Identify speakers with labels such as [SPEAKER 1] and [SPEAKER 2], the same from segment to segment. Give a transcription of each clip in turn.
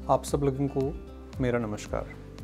[SPEAKER 1] आप सब लोगों को मेरा नमस्कार।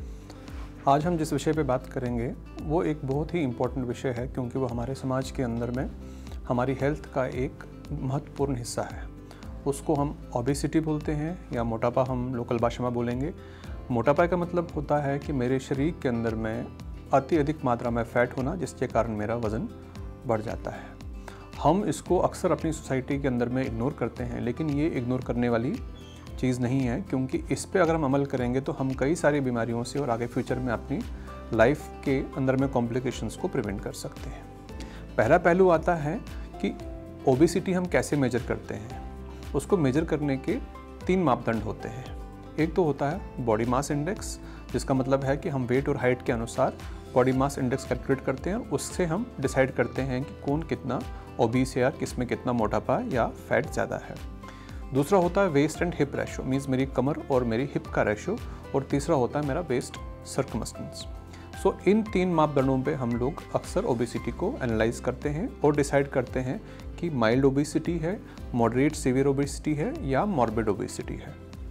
[SPEAKER 1] आज हम जिस विषय पे बात करेंगे वो एक बहुत ही इम्पोर्टेंट विषय है, क्योंकि वो हमारे समाज के अंदर में हमारी हेल्थ का एक महत्वपूर्ण हिस्सा है। उसको हम ओबेसिटी बोलते हैं या मोटापा हम लोकल भाषा में बोलेंगे। मोटापा का मतलब होता है कि मेरे शरीर के अंदर में अधिक मात्रा में फ़ैट होना, जिसके कारण मेरा वज़न बढ़ जाता है। हम इसको अक्सर अपनी सोसाइटी के अंदर में इग्नोर करते हैं, लेकिन ये इग्नोर करने वाली चीज़ नहीं है, क्योंकि इस पे अगर हम अमल करेंगे तो हम कई सारी बीमारियों से और आगे फ्यूचर में अपनी लाइफ के अंदर में कॉम्प्लिकेशंस को प्रिवेंट कर सकते हैं। पहला पहलू आता है कि ओबेसिटी हम कैसे मेजर करते हैं। उसको मेजर करने के 3 मापदंड होते हैं। एक तो होता है बॉडी मास इंडेक्स, जिसका मतलब है कि हम वेट और हाइट के अनुसार बॉडी मास इंडेक्स कैलकुलेट करते हैं और उससे हम डिसाइड करते हैं कि कौन कितना ओबीस है या किस में कितना मोटापा या फैट ज़्यादा है। दूसरा होता है waist and hip ratio, means मेरी कमर और मेरी हिप का रेशो। और तीसरा होता है मेरा वेस्ट सर्कमस्टेंस। सो इन 3 मापदंडों पे हम लोग अक्सर ओबेसिटी को एनालाइज करते हैं और डिसाइड करते हैं कि माइल्ड ओबेसिटी है, मॉडरेट सीवियर ओबेसिटी है या मॉर्बिड ओबेसिटी है।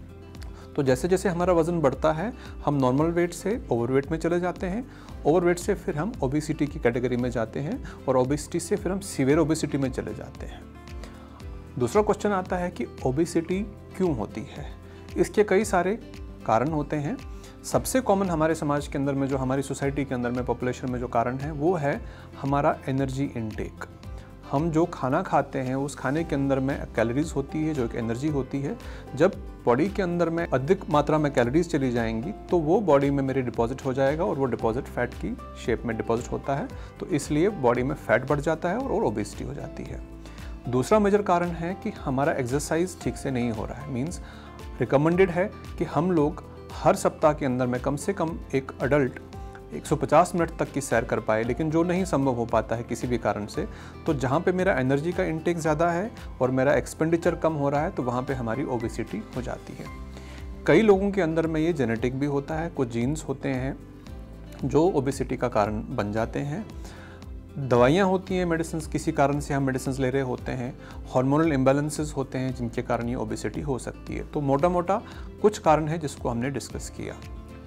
[SPEAKER 1] तो जैसे जैसे हमारा वज़न बढ़ता है हम नॉर्मल वेट से ओवरवेट में चले जाते हैं, ओवरवेट से फिर हम ओबेसिटी की कैटेगरी में जाते हैं और ओबेसिटी से फिर हम सीवियर ओबेसिटी में चले जाते हैं। दूसरा क्वेश्चन आता है कि ओबेसिटी क्यों होती है। इसके कई सारे कारण होते हैं। सबसे कॉमन हमारे समाज के अंदर में, जो हमारी सोसाइटी के अंदर में, पॉपुलेशन में जो कारण है वो है हमारा एनर्जी इनटेक। हम जो खाना खाते हैं उस खाने के अंदर में कैलोरीज होती है, जो एक एनर्जी होती है। जब बॉडी के अंदर में अधिक मात्रा में कैलोरीज चली जाएंगी तो वो बॉडी में मेरे डिपॉजिट हो जाएगा और वो डिपॉजिट फैट की शेप में डिपॉजिट होता है, तो इसलिए बॉडी में फैट बढ़ जाता है और ओबेसिटी हो जाती है। दूसरा मेजर कारण है कि हमारा एक्सरसाइज ठीक से नहीं हो रहा है। मीन्स रिकमेंडेड है कि हम लोग हर सप्ताह के अंदर में कम से कम एक अडल्ट 150 मिनट तक की सैर कर पाए, लेकिन जो नहीं संभव हो पाता है किसी भी कारण से, तो जहाँ पे मेरा एनर्जी का इंटेक ज़्यादा है और मेरा एक्सपेंडिचर कम हो रहा है तो वहाँ पे हमारी ओबेसिटी हो जाती है। कई लोगों के अंदर में ये जेनेटिक भी होता है, कुछ जीन्स होते हैं जो ओबेसिटी का कारण बन जाते हैं। दवाइयाँ होती हैं, मेडिसिन, किसी कारण से हम मेडिसिन ले रहे होते हैं। हार्मोनल इम्बैलेंसेस होते हैं जिनके कारण ये ओबेसिटी हो सकती है। तो मोटा मोटा कुछ कारण है जिसको हमने डिस्कस किया।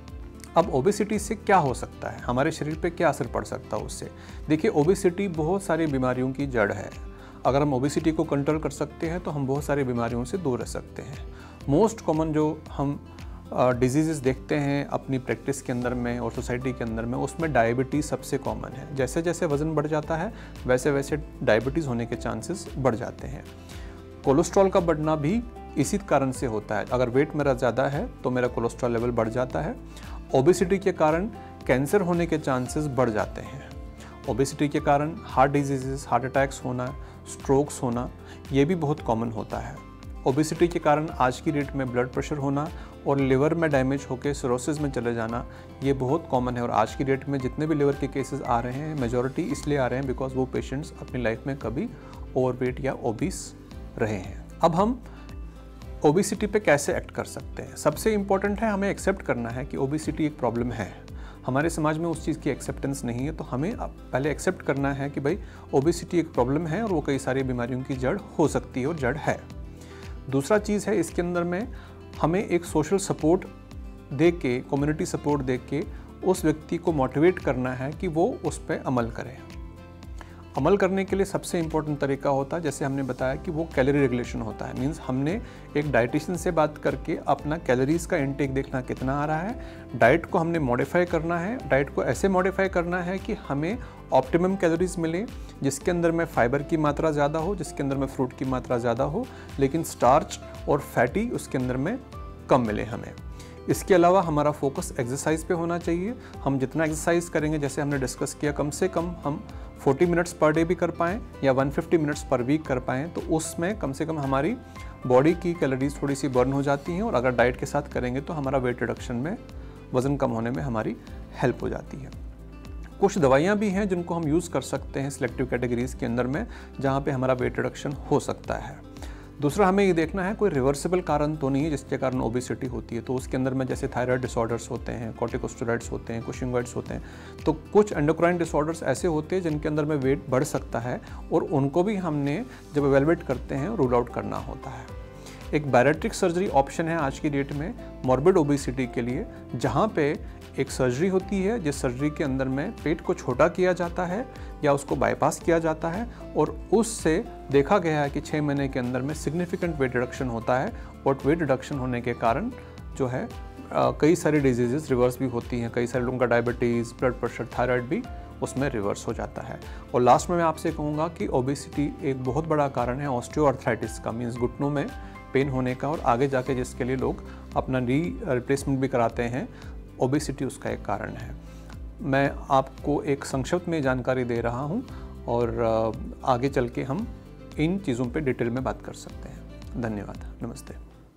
[SPEAKER 1] अब ओबेसिटी से क्या हो सकता है, हमारे शरीर पे क्या असर पड़ सकता है उससे। देखिए, ओबेसिटी बहुत सारी बीमारियों की जड़ है। अगर हम ओबेसिटी को कंट्रोल कर सकते हैं तो हम बहुत सारी बीमारियों से दूर रह सकते हैं। मोस्ट कॉमन जो हम डिजीज़ देखते हैं अपनी प्रैक्टिस के अंदर में और सोसाइटी के अंदर में, उसमें डायबिटीज़ सबसे कॉमन है। जैसे जैसे वज़न बढ़ जाता है वैसे वैसे डायबिटीज़ होने के चांसेस बढ़ जाते हैं। कोलेस्ट्रॉल का बढ़ना भी इसी कारण से होता है। अगर वेट मेरा ज़्यादा है तो मेरा कोलेस्ट्रॉल लेवल बढ़ जाता है। ओबेसिटी के कारण कैंसर होने के चांसेस बढ़ जाते हैं। ओबेसिटी के कारण हार्ट डिजीज़, हार्ट अटैक्स होना, स्ट्रोक्स होना, ये भी बहुत कॉमन होता है। ओबेसिटी के कारण आज की डेट में ब्लड प्रेशर होना और लिवर में डैमेज होकर सिरोसिस में चले जाना, ये बहुत कॉमन है। और आज की डेट में जितने भी लिवर के केसेस आ रहे हैं, मेजॉरिटी इसलिए आ रहे हैं बिकॉज वो पेशेंट्स अपनी लाइफ में कभी ओवरवेट या ओबीस रहे हैं। अब हम ओबेसिटी पे कैसे एक्ट कर सकते हैं। सबसे इम्पॉर्टेंट है हमें एक्सेप्ट करना है कि ओबेसिटी एक प्रॉब्लम है। हमारे समाज में उस चीज़ की एक्सेप्टेंस नहीं है, तो हमें पहले एक्सेप्ट करना है कि भाई ओबेसिटी एक प्रॉब्लम है और वो कई सारी बीमारियों की जड़ हो सकती है और जड़ है। दूसरा चीज़ है, इसके अंदर में हमें एक सोशल सपोर्ट दे के, कम्युनिटी सपोर्ट दे के उस व्यक्ति को मोटिवेट करना है कि वो उस पर अमल करे। अमल करने के लिए सबसे इम्पोर्टेंट तरीका होता है, जैसे हमने बताया, कि वो कैलोरी रेगुलेशन होता है। मीन्स हमने एक डाइटिशियन से बात करके अपना कैलोरीज का इंटेक देखना कितना आ रहा है। डाइट को हमने मॉडिफाई करना है। डाइट को ऐसे मॉडिफाई करना है कि हमें ऑप्टिमम कैलोरीज मिले, जिसके अंदर में फाइबर की मात्रा ज़्यादा हो, जिसके अंदर में फ्रूट की मात्रा ज़्यादा हो, लेकिन स्टार्च और फैटी उसके अंदर में कम मिले हमें। इसके अलावा हमारा फोकस एक्सरसाइज पे होना चाहिए। हम जितना एक्सरसाइज करेंगे, जैसे हमने डिस्कस किया, कम से कम हम 40 मिनट्स पर डे भी कर पाएँ या 150 मिनट्स पर वीक कर पाएँ, तो उसमें कम से कम हमारी बॉडी की कैलोरीज थोड़ी सी बर्न हो जाती हैं। और अगर डाइट के साथ करेंगे तो हमारा वेट रिडक्शन में, वज़न कम होने में हमारी हेल्प हो जाती है। कुछ दवाइयाँ भी हैं जिनको हम यूज़ कर सकते हैं सिलेक्टिव कैटेगरीज़ के अंदर में, जहाँ पे हमारा वेट रिडक्शन हो सकता है। दूसरा, हमें ये देखना है कोई रिवर्सिबल कारण तो नहीं है जिसके कारण ओबेसिटी होती है। तो उसके अंदर में जैसे थायराइड डिसऑर्डर्स होते हैं, कॉर्टिकोस्टेरॉइड्स होते हैं, कुशिंगॉइड्स होते हैं, तो कुछ एंडोक्राइन डिसऑर्डर्स ऐसे होते हैं जिनके अंदर में वेट बढ़ सकता है और उनको भी हमने जब एवेलुएट करते हैं रूल आउट करना होता है। एक बैरेट्रिक सर्जरी ऑप्शन है आज की डेट में मॉर्बिड ओबेसिटी के लिए, जहाँ पे एक सर्जरी होती है जिस सर्जरी के अंदर में पेट को छोटा किया जाता है या उसको बाईपास किया जाता है, और उससे देखा गया है कि 6 महीने के अंदर में सिग्निफिकेंट वेट रिडक्शन होता है। और वेट रिडक्शन होने के कारण जो है कई सारी डिजीज़ेस रिवर्स भी होती हैं। कई सारे लोगों का डायबिटीज़, ब्लड प्रेशर, थायराइड भी उसमें रिवर्स हो जाता है। और लास्ट में मैं आपसे कहूँगा कि ओबेसिटी एक बहुत बड़ा कारण है ऑस्टियोआर्थराइटिस का, मीन्स घुटनों में पेन होने का, और आगे जाके जिसके लिए लोग अपना नी रिप्लेसमेंट भी कराते हैं, ओबेसिटी उसका एक कारण है। मैं आपको एक संक्षिप्त में जानकारी दे रहा हूँ और आगे चल के हम इन चीज़ों पे डिटेल में बात कर सकते हैं। धन्यवाद। नमस्ते।